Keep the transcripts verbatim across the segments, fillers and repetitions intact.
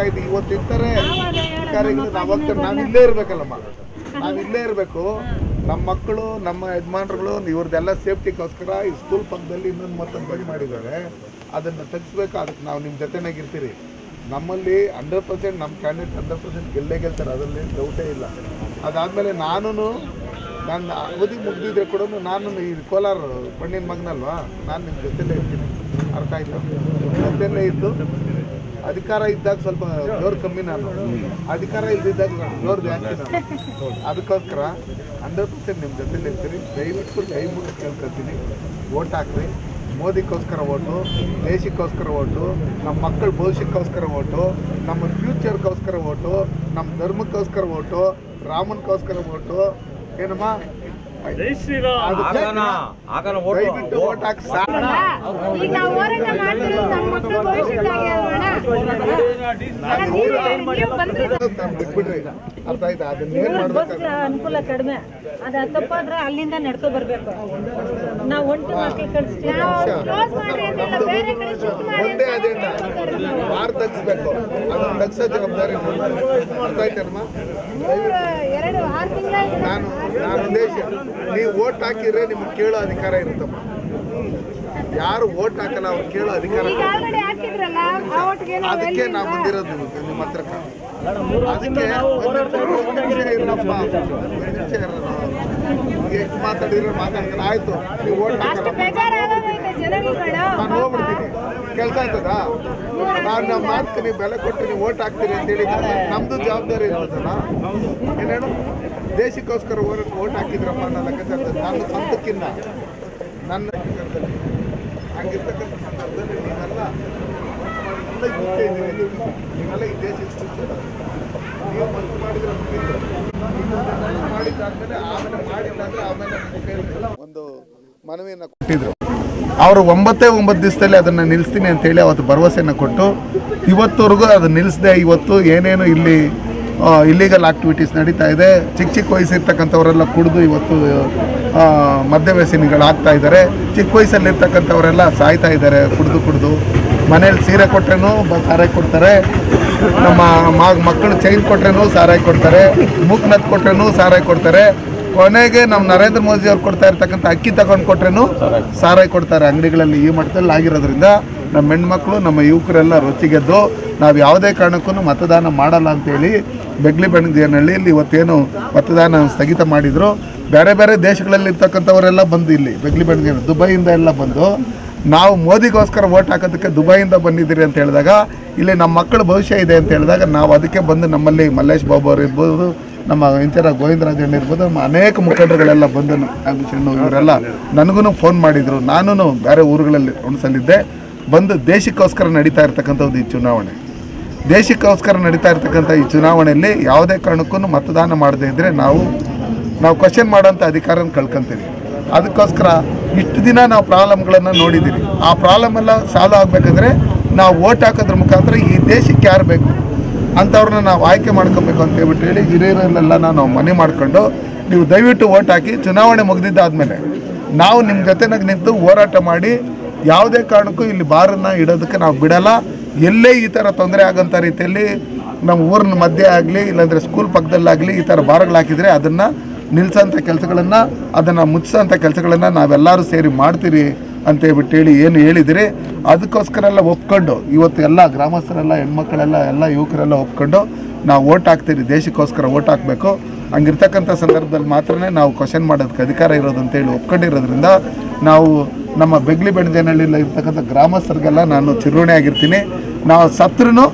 ಇದ್ದು ಇವತ್ತು ಇರ್ತಾರೆ ಅಧಿಕಾರಿಗಳು ನಾವು ನಾವು ಇಲ್ಲೇ ಇರಬೇಕಲ್ಲಮ್ಮ, ನಾವು ಇಲ್ಲೇ ಇರಬೇಕು. ನಮ್ಮ ಮಕ್ಕಳು ನಮ್ಮ ಯಜಮಾನ್ರುಗಳು ಇವ್ರದ್ದೆಲ್ಲ ಸೇಫ್ಟಿಗೋಸ್ಕರ ಈ ಸ್ಕೂಲ್ ಪಕ್ಕದಲ್ಲಿ ಇನ್ನೊಂದು ಮತ್ತೊಂದು ಬಗೆ ಮಾಡಿದ್ದಾರೆ, ಅದನ್ನು ತೆಗಿಸ್ಬೇಕು. ಅದಕ್ಕೆ ನಾವು ನಿಮ್ಮ ಜೊತೆನಾಗಿರ್ತೀರಿ. ನಮ್ಮಲ್ಲಿ ಹಂಡ್ರೆಡ್ ಪರ್ಸೆಂಟ್ ನಮ್ಮ ಕ್ಯಾಂಡಿಡೇಟ್ ಹಂಡ್ರೆಡ್ ಪರ್ಸೆಂಟ್ ಗೆಲ್ಲೇ ಗೆಲ್ತಾರೆ, ಅದರಲ್ಲಿ ಡೌಟೇ ಇಲ್ಲ. ಅದಾದಮೇಲೆ ನಾನು ನನ್ನ ಅವಧಿ ಮುಗಿದಿದ್ರೆ ಕೂಡ ನಾನು ಈ ಕೋಲಾರ ಮಣ್ಣಿನ ಮಗನಲ್ವಾ, ನಾನು ನಿಮ್ಮ ಜೊತೆಲೇ ಇರ್ತೀನಿ. ಅರ್ಥ ಆಯಿತು? ಜೊತೆಲೇ ಇದ್ದು ಅಧಿಕಾರ ಇದ್ದಾಗ ಸ್ವಲ್ಪ ಜೋರು ಕಮ್ಮಿ, ನಾನು ಅಧಿಕಾರ ಇಲ್ದಿದ್ದಾಗ ನಾನು ಜೋರು ಜಾಸ್ತಿ. ನಾನು ಅದಕ್ಕೋಸ್ಕರ ಹಂಡ್ರೆಡ್ ಪರ್ಸೆಂಟ್ ನಿಮ್ಮ ಜೊತೆಲಿ ಇರ್ತೀರಿ. ದಯವಿಟ್ಟು ಕೈ ಮುಗಿ ಕೇಳ್ಕೊತೀನಿ, ಓಟ್ ಹಾಕ್ರಿ. ಮೋದಿಗೋಸ್ಕರ ಓಟು, ದೇಶಕ್ಕೋಸ್ಕರ ಓಟು, ನಮ್ಮ ಮಕ್ಕಳ ಭವಿಷ್ಯಕ್ಕೋಸ್ಕರ ಓಟು, ನಮ್ಮ ಫ್ಯೂಚರ್ಗೋಸ್ಕರ ಓಟು, ನಮ್ಮ ಧರ್ಮಕ್ಕೋಸ್ಕರ ಓಟು, ರಾಮನ್ಗೋಸ್ಕರ ಓಟು. ಏನಮ್ಮ ದಯವಿಟ್ಟು ಓಟ್ ಹಾಕಿ ಬಿಟ್ಬಿಡ್ರಿ. ಅರ್ಥ ಆಯ್ತಾ? ಅದನ್ನೇನ್ ಮಾಡ್ಬೇಕು, ಅನುಕೂಲ ಕಡಿಮೆ, ಅದ ತಪ್ಪಾದ್ರೆ ಅಲ್ಲಿಂದ ನಡ್ಕೊ ಬರ್ಬೇಕು. ನಾವು ಒಂಟಿ ಮಕ್ಕಳು ಕಳಿಸ್ತೀವಿ, ಒಂದೇ ಅದೇನ ಮಾರ್ ತಗ್ಸ್ಬೇಕು, ಅದನ್ನ ತಗ್ಸೋ ಜವಾಬ್ದಾರಿ. ಅರ್ಥ ಆಯ್ತೇನಮ್ಮ? ನಾನು ನಾನು ದೇಶ ನೀವು ಓಟ್ ಹಾಕಿದ್ರೆ ನಿಮ್ಗೆ ಕೇಳೋ ಅಧಿಕಾರ ಇರುತ್ತಮ್ಮ. ಯಾರು ಓಟ್ ಹಾಕಲ್ಲ ಅವ್ರು ಕೇಳೋ ಅಧಿಕಾರ. ಅದಕ್ಕೆ ನಾವು ಬಂದಿರೋದು ನಿಮ್ಮ ಹತ್ರಕ್ಕ. ಅದಕ್ಕೆ ಇರಪ್ಪ ಎಷ್ಟು ಮಾತಾಡಿದ್ರೆ ಮಾತಾಡ್ತಾರೆ. ಆಯ್ತು, ನೀವು ಓಟ್ ಹಾಕಲ್ಲ, ನಾನು ಹೋಗ್ಬಿಡ್ತೀನಿ. ಕೆಲಸ ಆಯ್ತದಾ? ನಾನು ನಮ್ಮ ಮಾತಕ್ಕೆ ನೀವು ಬೆಲೆ ಕೊಟ್ಟು ನೀವು ಓಟ್ ಹಾಕ್ತೀರಿ ಅಂತೇಳಿ ನಮ್ದು ಜವಾಬ್ದಾರಿ ಇರ್ತದಲ್ಲ. ಏನೇನು ದೇಶಕ್ಕೋಸ್ಕರ ಓಟ್ ಹಾಕಿದ್ರಪ್ಪ ಅನ್ನೋ ಲೆಕ್ಕಾಚಾರ ನನ್ನ ಸ್ವಂತಕ್ಕಿಂತ ನನ್ನ ಹಂಗಿರ್ತಕ್ಕಂಥ ಸಂದರ್ಭದಲ್ಲಿ ನೀವೆಲ್ಲ ನೀವೆಲ್ಲ ಈ ದೇಶಕ್ಕೆ ನೀವು ಮನಸ್ಸು ಮಾಡಿದ್ರೆ ಮಾಡಿದ್ದಾದ್ಮೇಲೆ ಆಮೇಲೆ ಮಾಡಿದ್ದಾದ್ರೆ ಆಮೇಲೆ ಒಂದು ಮನವಿಯನ್ನು ಕೊಟ್ಟಿದ್ರು. ಅವರು ಒಂಬತ್ತೇ ಒಂಬತ್ತು ದಿವಸದಲ್ಲಿ ಅದನ್ನು ನಿಲ್ಲಿಸ್ತೀನಿ ಅಂತೇಳಿ ಅವತ್ತು ಭರವಸೆಯನ್ನು ಕೊಟ್ಟು ಇವತ್ತವರೆಗೂ ಅದು ನಿಲ್ಲಿಸದೆ ಇವತ್ತು ಏನೇನು ಇಲ್ಲಿ ಇಲ್ಲಿಗಲ್ ಆಕ್ಟಿವಿಟೀಸ್ ನಡೀತಾ ಇದೆ. ಚಿಕ್ಕ ಚಿಕ್ಕ ವಯಸ್ಸಿರ್ತಕ್ಕಂಥವರೆಲ್ಲ ಕುಡಿದು ಇವತ್ತು ಮದ್ಯ ವ್ಯಸನಿಗಳಾಗ್ತಾ ಇದ್ದಾರೆ. ಚಿಕ್ಕ ವಯಸ್ಸಲ್ಲಿರ್ತಕ್ಕಂಥವರೆಲ್ಲ ಸಾಯ್ತಾ ಇದ್ದಾರೆ ಕುಡಿದು ಕುಡಿದು. ಮನೇಲಿ ಸೀರೆ ಕೊಟ್ರೇನು ಸಾರಾಯಿ ಕೊಡ್ತಾರೆ, ನಮ್ಮ ಮಕ್ಕಳು ಚೈನ್ ಕೊಟ್ರೇನು ಸಾರಾಯಿ ಕೊಡ್ತಾರೆ, ಮೂಕ್ನತ್ ಕೊಟ್ರೇನು ಸಾರಾಯಿ ಕೊಡ್ತಾರೆ. ಕೊನೆಗೆ ನಮ್ಮ ನರೇಂದ್ರ ಮೋದಿ ಅವ್ರು ಕೊಡ್ತಾ ಇರ್ತಕ್ಕಂಥ ಅಕ್ಕಿ ತಗೊಂಡು ಕೊಟ್ರೇನು ಸಾರಾಯಿ ಕೊಡ್ತಾರೆ ಅಂಗಡಿಗಳಲ್ಲಿ. ಈ ಮಟ್ಟದಲ್ಲಿ ಆಗಿರೋದ್ರಿಂದ ನಮ್ಮ ಹೆಣ್ಮಕ್ಳು ನಮ್ಮ ಯುವಕರೆಲ್ಲ ರೊಚ್ಚಿಗೆದ್ದು ನಾವು ಯಾವುದೇ ಕಾರಣಕ್ಕೂ ಮತದಾನ ಮಾಡಲ್ಲ ಅಂತೇಳಿ ಬೆಗ್ಲಿ ಬೆಣಗನಹಳ್ಳಿಯಲ್ಲಿ ಇವತ್ತೇನು ಮತದಾನ ಸ್ಥಗಿತ ಮಾಡಿದ್ರು. ಬೇರೆ ಬೇರೆ ದೇಶಗಳಲ್ಲಿ ಇರ್ತಕ್ಕಂಥವರೆಲ್ಲ ಬಂದು ಇಲ್ಲಿ ಬೆಗ್ಲಿ ಬೆಣಗ ದುಬೈಯಿಂದ ಎಲ್ಲ ಬಂದು ನಾವು ಮೋದಿಗೋಸ್ಕರ ಓಟ್ ಹಾಕೋದಕ್ಕೆ ದುಬೈಯಿಂದ ಬಂದಿದ್ದೀರಿ ಅಂತ ಹೇಳಿದಾಗ ಇಲ್ಲಿ ನಮ್ಮ ಮಕ್ಕಳ ಭವಿಷ್ಯ ಇದೆ ಅಂತ ಹೇಳಿದಾಗ ನಾವು ಅದಕ್ಕೆ ಬಂದು ನಮ್ಮಲ್ಲಿ ಮಲ್ಲೇಶ್ ಬಾಬು ಅವರು ಇರ್ಬೋದು, ನಮ್ಮ ಇಂಚರ ಗೋವಿಂದರಾಜಣ್ಣ ಇರ್ಬೋದು, ನಮ್ಮ ಅನೇಕ ಮುಖಂಡರುಗಳೆಲ್ಲ ಬಂದು ನಾಗಭೂಷಣ್ ಇವರೆಲ್ಲ ನನಗೂ ಫೋನ್ ಮಾಡಿದರು. ನಾನು ಬೇರೆ ಊರುಗಳಲ್ಲಿ ಉಣಿಸಲಿದ್ದೆ. ಬಂದು ದೇಶಕ್ಕೋಸ್ಕರ ನಡೀತಾ ಇರ್ತಕ್ಕಂಥದ್ದು ಈ ಚುನಾವಣೆ. ದೇಶಕ್ಕೋಸ್ಕರ ನಡೀತಾ ಇರ್ತಕ್ಕಂಥ ಈ ಚುನಾವಣೆಯಲ್ಲಿ ಯಾವುದೇ ಕಾರಣಕ್ಕೂ ಮತದಾನ ಮಾಡದೇ ಇದ್ದರೆ ನಾವು ನಾವು ಕ್ವಶನ್ ಮಾಡೋಂಥ ಅಧಿಕಾರನ ಕಳ್ಕೊತೀವಿ. ಅದಕ್ಕೋಸ್ಕರ ಇಷ್ಟು ದಿನ ನಾವು ಪ್ರಾಬ್ಲಮ್ಗಳನ್ನು ನೋಡಿದ್ದೀವಿ. ಆ ಪ್ರಾಬ್ಲಮ್ ಎಲ್ಲ ಸಾಲ್ವ್ ಆಗಬೇಕಂದ್ರೆ ನಾವು ಓಟ್ ಹಾಕೋದ್ರ ಮುಖಾಂತರ ಈ ದೇಶಕ್ಕೆ ಯಾರು ಬೇಕು ಅಂಥವ್ರನ್ನ ನಾವು ಆಯ್ಕೆ ಮಾಡ್ಕೊಬೇಕು ಅಂತ ಹೇಳ್ಬಿಟ್ಟು ಹೇಳಿ ಹಿರಿಯರಲ್ಲೆಲ್ಲ ನಾವು ಮನೆ ಮಾಡ್ಕೊಂಡು ನೀವು ದಯವಿಟ್ಟು ಓಟ್ ಹಾಕಿ. ಚುನಾವಣೆ ಮುಗಿದಿದ್ದಾದಮೇಲೆ ನಾವು ನಿಮ್ಮ ಜೊತೆನಾಗ ನಿಂತು ಹೋರಾಟ ಮಾಡಿ ಯಾವುದೇ ಕಾರಣಕ್ಕೂ ಇಲ್ಲಿ ಬಾರನ್ನು ಇಡೋದಕ್ಕೆ ನಾವು ಬಿಡಲ್ಲ. ಎಲ್ಲೇ ಈ ಥರ ತೊಂದರೆ ಆಗೋಂಥ ರೀತಿಯಲ್ಲಿ ನಮ್ಮ ಊರಿನ ಮಧ್ಯೆ ಆಗಲಿ ಇಲ್ಲಾಂದರೆ ಸ್ಕೂಲ್ ಪಕ್ಕದಲ್ಲಾಗಲಿ ಈ ಥರ ಬಾರ್ಗಳು ಹಾಕಿದರೆ ಅದನ್ನು ನಿಲ್ಲಿಸೋಂಥ ಕೆಲಸಗಳನ್ನು ಅದನ್ನು ಮುಚ್ಚಿಸೋಂಥ ಕೆಲಸಗಳನ್ನು ನಾವೆಲ್ಲರೂ ಸೇರಿ ಮಾಡ್ತೀರಿ ಅಂತೇಳ್ಬಿಟ್ಟು ಹೇಳಿ ಏನು ಹೇಳಿದಿರಿ. ಅದಕ್ಕೋಸ್ಕರ ಎಲ್ಲ ಒಪ್ಕೊಂಡು ಇವತ್ತು ಎಲ್ಲ ಗ್ರಾಮಸ್ಥರೆಲ್ಲ ಹೆಣ್ಮಕ್ಳೆಲ್ಲ ಎಲ್ಲ ಯುವಕರೆಲ್ಲ ಒಪ್ಕೊಂಡು ನಾವು ಓಟ್ ಹಾಕ್ತೀರಿ, ದೇಶಕ್ಕೋಸ್ಕರ ಓಟ್ ಹಾಕಬೇಕು. ಹಂಗಿರ್ತಕ್ಕಂಥ ಸಂದರ್ಭದಲ್ಲಿ ಮಾತ್ರ ನಾವು ಕ್ವಶನ್ ಮಾಡೋದಕ್ಕೆ ಅಧಿಕಾರ ಇರೋದು ಅಂತೇಳಿ ಒಪ್ಕೊಂಡಿರೋದ್ರಿಂದ ನಾವು ನಮ್ಮ ಬೆಗ್ಲಿ ಬೆಣಗನಹಳ್ಳಿಯಲ್ಲಿ ಇರ್ತಕ್ಕಂಥ ಗ್ರಾಮಸ್ಥರಿಗೆಲ್ಲ ನಾನು ಚಿರೋಣಿ ಆಗಿರ್ತೀನಿ. ನಾವು ಸತ್ರೂ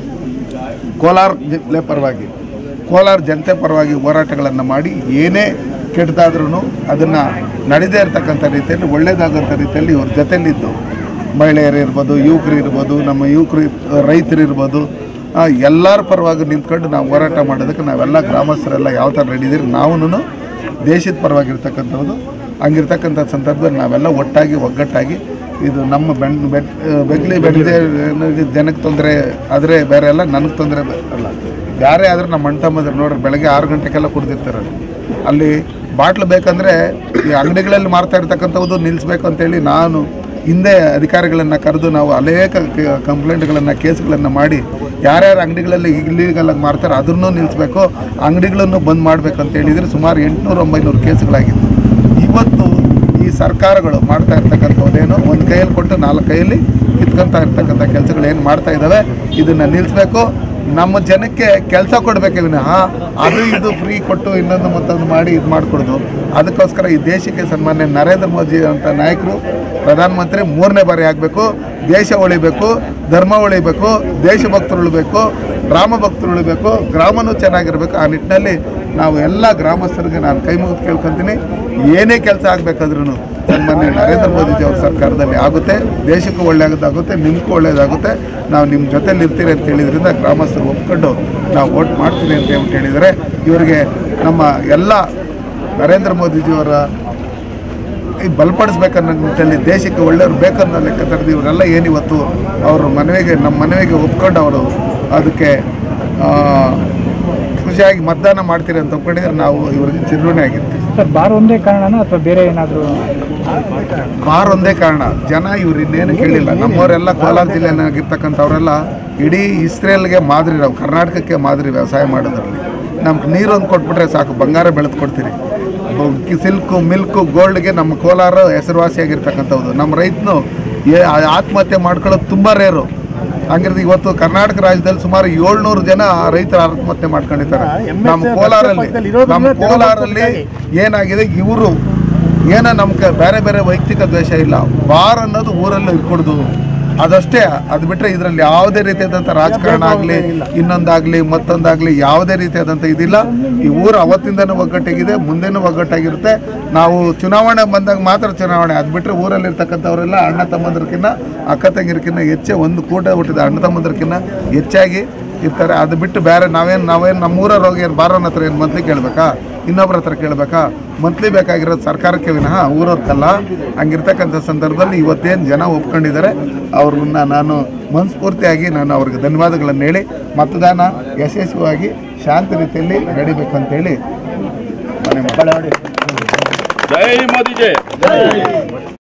ಕೋಲಾರ ಜಿಲ್ಲೆ ಪರವಾಗಿ ಕೋಲಾರ ಜನತೆ ಪರವಾಗಿ ಹೋರಾಟಗಳನ್ನು ಮಾಡಿ ಏನೇ ಕೆಟ್ಟದಾದ್ರೂ ಅದನ್ನು ನಡೆದೇ ಇರ್ತಕ್ಕಂಥ ರೀತಿಯಲ್ಲಿ ಒಳ್ಳೆಯದಾಗೋಂಥ ರೀತಿಯಲ್ಲಿ ಇವ್ರ ಜೊತೆಯಲ್ಲಿದ್ದು ಮಹಿಳೆಯರು ಇರ್ಬೋದು, ಯುವಕರು ಇರ್ಬೋದು, ನಮ್ಮ ಯುವಕರು ರೈತರು ಇರ್ಬೋದು, ಎಲ್ಲರ ಪರವಾಗಿ ನಿಂತ್ಕೊಂಡು ನಾವು ಹೋರಾಟ ಮಾಡೋದಕ್ಕೆ ನಾವೆಲ್ಲ ಗ್ರಾಮಸ್ಥರೆಲ್ಲ ಯಾವ ಥರ ರೆಡಿದ್ದೀರಿ. ನಾವು ದೇಶದ ಪರವಾಗಿರ್ತಕ್ಕಂಥದ್ದು ಹಂಗಿರ್ತಕ್ಕಂಥ ಸಂದರ್ಭದಲ್ಲಿ ನಾವೆಲ್ಲ ಒಟ್ಟಾಗಿ ಒಗ್ಗಟ್ಟಾಗಿ ಇದು ನಮ್ಮ ಬೆಣ್ ಬೆಟ್ ಬೆಗ್ಲಿ ಬೆಳೆದೇ ಜನಕ್ಕೆ ತೊಂದರೆ ಆದರೆ ಬೇರೆ ಎಲ್ಲ ನನಗೆ ತೊಂದರೆ ಅಲ್ಲ. ಯಾರೇ ಆದರೂ ನಮ್ಮ ಅಣ್ಣ ತಮ್ಮಂದ್ರೆ ನೋಡ್ರಿ ಬೆಳಗ್ಗೆ ಆರು ಗಂಟೆಗೆಲ್ಲ ಕುಡ್ದಿರ್ತಾರೆ. ಅಲ್ಲಿ ಬಾಟ್ಲು ಬೇಕಂದರೆ ಈ ಅಂಗಡಿಗಳಲ್ಲಿ ಮಾರ್ತಾ ಇರ್ತಕ್ಕಂಥದ್ದು ನಿಲ್ಲಿಸ್ಬೇಕು ಅಂತೇಳಿ ನಾನು ಹಿಂದೆ ಅಧಿಕಾರಿಗಳನ್ನು ಕರೆದು ನಾವು ಅನೇಕ ಕಂಪ್ಲೇಂಟ್ಗಳನ್ನು ಕೇಸ್ಗಳನ್ನು ಮಾಡಿ ಯಾರ್ಯಾರು ಅಂಗಡಿಗಳಲ್ಲಿ ಇಲ್ಲಿಗಲಾಗಿ ಮಾರ್ತಾರೆ ಅದನ್ನು ನಿಲ್ಲಿಸಬೇಕು, ಅಂಗಡಿಗಳನ್ನು ಬಂದ್ ಮಾಡಬೇಕು ಅಂತ ಹೇಳಿದರೆ ಸುಮಾರು ಎಂಟುನೂರು ಒಂಬೈನೂರು ಕೇಸ್ಗಳಾಗಿತ್ತು. ಇವತ್ತು ಈ ಸರ್ಕಾರಗಳು ಮಾಡ್ತಾ ಇರ್ತಕ್ಕಂಥದ್ದೇನು ಒಂದು ಕೈಯಲ್ಲಿ ಕೊಟ್ಟು ನಾಲ್ಕು ಕೈಯಲ್ಲಿ ಕಿತ್ಕೊತಾ ಇರ್ತಕ್ಕಂಥ ಕೆಲಸಗಳು ಏನು ಮಾಡ್ತಾ ಇದ್ದಾವೆ ಇದನ್ನು ನಿಲ್ಲಿಸಬೇಕು. ನಮ್ಮ ಜನಕ್ಕೆ ಕೆಲಸ ಕೊಡಬೇಕು ವಿನಃ ಅದು ಇದು ಫ್ರೀ ಕೊಟ್ಟು ಇನ್ನೊಂದು ಮತ್ತೊಂದು ಮಾಡಿ ಇದು ಮಾಡಿಕೊಡೋದು. ಅದಕ್ಕೋಸ್ಕರ ಈ ದೇಶಕ್ಕೆ ಸನ್ಮಾನ್ಯ ನರೇಂದ್ರ ಮೋದಿ ಅಂತ ನಾಯಕರು ಪ್ರಧಾನಮಂತ್ರಿ ಮೂರನೇ ಬಾರಿ ಆಗಬೇಕು. ದೇಶ ಉಳಿಬೇಕು, ಧರ್ಮ ಉಳಿಬೇಕು, ದೇಶಭಕ್ತರು ಉಳಿಬೇಕು, ಗ್ರಾಮ ಭಕ್ತರು ಉಳಿಬೇಕು, ಗ್ರಾಮನೂ ಚೆನ್ನಾಗಿರಬೇಕು. ಆ ನಿಟ್ಟಿನಲ್ಲಿ ನಾವು ಎಲ್ಲ ಗ್ರಾಮಸ್ಥರಿಗೆ ನಾನು ಕೈ ಮುಗಿದು ಕೇಳ್ಕೊತೀನಿ. ಏನೇ ಕೆಲಸ ಆಗಬೇಕಾದ್ರೂ ಸನ್ಮಾನ್ಯ ನರೇಂದ್ರ ಮೋದಿಜಿ ಅವ್ರ ಸರ್ಕಾರದಲ್ಲಿ ಆಗುತ್ತೆ, ದೇಶಕ್ಕೂ ಒಳ್ಳೆಯದಾಗುತ್ತೆ, ನಿಮಗೂ ಒಳ್ಳೆಯದಾಗುತ್ತೆ. ನಾವು ನಿಮ್ಮ ಜೊತೆಲಿ ಇರ್ತೀರಿ ಅಂತ ಹೇಳಿದ್ರಿಂದ ಗ್ರಾಮಸ್ಥರು ಒಪ್ಕೊಂಡು ನಾವು ವೋಟ್ ಮಾಡ್ತೀವಿ ಅಂತ ಹೇಳ್ಬಿಟ್ಟು ಹೇಳಿದರೆ ಇವರಿಗೆ ನಮ್ಮ ಎಲ್ಲ ನರೇಂದ್ರ ಮೋದಿಜಿಯವರ ಈ ಬಲಪಡಿಸ್ಬೇಕನ್ನೋ ನಿಟ್ಟಿನಲ್ಲಿ ದೇಶಕ್ಕೆ ಒಳ್ಳೆಯವ್ರು ಬೇಕನ್ನೋ ಲೆಕ್ಕ ತಡೆದು ಇವರೆಲ್ಲ ಏನಿವತ್ತು ಅವರು ಮನವಿಗೆ ನಮ್ಮ ಮನವಿಗೆ ಒಪ್ಕೊಂಡು ಅವರು ಅದಕ್ಕೆ ಖುಷಿಯಾಗಿ ಮತದಾನ ಮಾಡ್ತೀರಿ ಅಂತ ಒಪ್ಕೊಂಡಿದ್ರೆ ನಾವು ಇವರಿಗೆ ಚಿರಋಣಿ ಆಗಿರ್ತೀವಿ. ಸರ್, ಬಾರ್ ಒಂದೇ ಕಾರಣನಾ ಅಥವಾ ಬೇರೆ ಏನಾದರೂ? ಬಾರ್ ಒಂದೇ ಕಾರಣ. ಜನ ಇವ್ರು ಇನ್ನೇನು ಕೇಳಿಲ್ಲ. ನಮ್ಮವರೆಲ್ಲ ಕೋಲಾರ ಜಿಲ್ಲೆನಾಗಿರ್ತಕ್ಕಂಥವರೆಲ್ಲ ಇಡೀ ಇಸ್ರೇಲ್ಗೆ ಮಾದರಿ, ನಾವು ಕರ್ನಾಟಕಕ್ಕೆ ಮಾದರಿ ವ್ಯವಸಾಯ ಮಾಡೋದ್ರಲ್ಲಿ. ನಮ್ಗೆ ನೀರೊಂದು ಕೊಟ್ಬಿಟ್ರೆ ಸಾಕು, ಬಂಗಾರ ಬೆಳೆದು ಕೊಡ್ತೀರಿ. ಸಿಲ್ಕು, ಮಿಲ್ಕು, ಗೋಲ್ಡ್ಗೆ ನಮ್ಮ ಕೋಲಾರ ಹೆಸರುವಾಸಿಯಾಗಿರ್ತಕ್ಕಂಥದ್ದು. ನಮ್ಮ ರೈತನು ಆತ್ಮಹತ್ಯೆ ಮಾಡ್ಕೊಳ್ಳೋದು ತುಂಬ ರೇರು. ಹಂಗಿರೋದು ಇವತ್ತು ಕರ್ನಾಟಕ ರಾಜ್ಯದಲ್ಲಿ ಸುಮಾರು ಏಳ್ನೂರು ಜನ ರೈತರು ಆತ್ಮಹತ್ಯೆ ಮಾಡ್ಕೊಂಡಿದ್ದಾರೆ. ನಮ್ಮ ಕೋಲಾರಲ್ಲಿ ನಮ್ಮ ಕೋಲಾರಲ್ಲಿ ಏನಾಗಿದೆ, ಇವರು ಏನೋ ನಮ್ಗೆ ಬೇರೆ ಬೇರೆ ವೈಯಕ್ತಿಕ ದ್ವೇಷ ಇಲ್ಲ. ಬಾರ್ ಅನ್ನೋದು ಊರಲ್ಲಿ ಇರ್ಕೊಡ್ದು ಅದಷ್ಟೇ. ಅದು ಬಿಟ್ಟರೆ ಇದರಲ್ಲಿ ಯಾವುದೇ ರೀತಿಯಾದಂಥ ರಾಜಕಾರಣ ಆಗಲಿ, ಇನ್ನೊಂದಾಗಲಿ, ಮತ್ತೊಂದಾಗಲಿ ಯಾವುದೇ ರೀತಿಯಾದಂಥ ಇದಿಲ್ಲ. ಈ ಊರು ಅವತ್ತಿಂದನೂ ಒಗ್ಗಟ್ಟಾಗಿದೆ, ಮುಂದೆನೂ ಒಗ್ಗಟ್ಟಾಗಿರುತ್ತೆ. ನಾವು ಚುನಾವಣೆ ಬಂದಾಗ ಮಾತ್ರ ಚುನಾವಣೆ. ಅದು ಬಿಟ್ಟರೆ ಊರಲ್ಲಿರ್ತಕ್ಕಂಥವರೆಲ್ಲ ಅಣ್ಣ ತಮ್ಮಂದ್ರಕ್ಕಿಂತ ಅಕ್ಕ ತಂಗಿರಕ್ಕಿಂತ ಹೆಚ್ಚೆ ಒಂದು ಕೂಟ ಹುಟ್ಟಿದ ಅಣ್ಣ ತಮ್ಮಂದ್ರಕ್ಕಿಂತ ಹೆಚ್ಚಾಗಿ ಇರ್ತಾರೆ. ಅದು ಬಿಟ್ಟು ಬೇರೆ ನಾವೇನು ನಾವೇನು ನಮ್ಮೂರವ್ರು ಹೋಗಿ ಏನು ಬಾರನ ಹತ್ರ ಏನು ಮಂತ್ಲಿ ಕೇಳಬೇಕಾ, ಇನ್ನೊಬ್ಬರ ಹತ್ರ ಕೇಳಬೇಕಾ? ಮಂತ್ಲಿ ಬೇಕಾಗಿರೋದು ಸರ್ಕಾರಕ್ಕೆ ವಿನಃ ಊರವ್ರಕ್ಕಲ್ಲ. ಹಂಗಿರ್ತಕ್ಕಂಥ ಸಂದರ್ಭದಲ್ಲಿ ಇವತ್ತೇನು ಜನ ಒಪ್ಕೊಂಡಿದ್ದಾರೆ ಅವ್ರನ್ನ ನಾನು ಮನಸ್ಫೂರ್ತಿಯಾಗಿ ನಾನು ಅವ್ರಿಗೆ ಧನ್ಯವಾದಗಳನ್ನು ಹೇಳಿ ಮತದಾನ ಯಶಸ್ವಿಯಾಗಿ ಶಾಂತಿ ರೀತಿಯಲ್ಲಿ ನಡಿಬೇಕು ಅಂತೇಳಿ ಮನೆ ಮಾಡಿ. ಜೈ ಮೋದಿ ಜೈ.